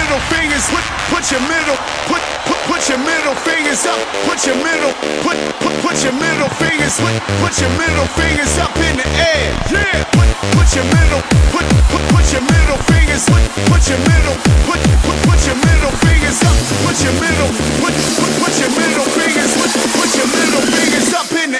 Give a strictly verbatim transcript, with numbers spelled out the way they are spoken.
middle fingers, put, put your middle, put, put, put your middle fingers up, put your middle, put, put, put your middle fingers, put, put your middle fingers up in the air, yeah. Put, put your middle, put, put, put your middle fingers, put, put your middle, put, put, put your middle fingers up, put your middle, put, put, put your middle fingers, put, put your middle fingers up in the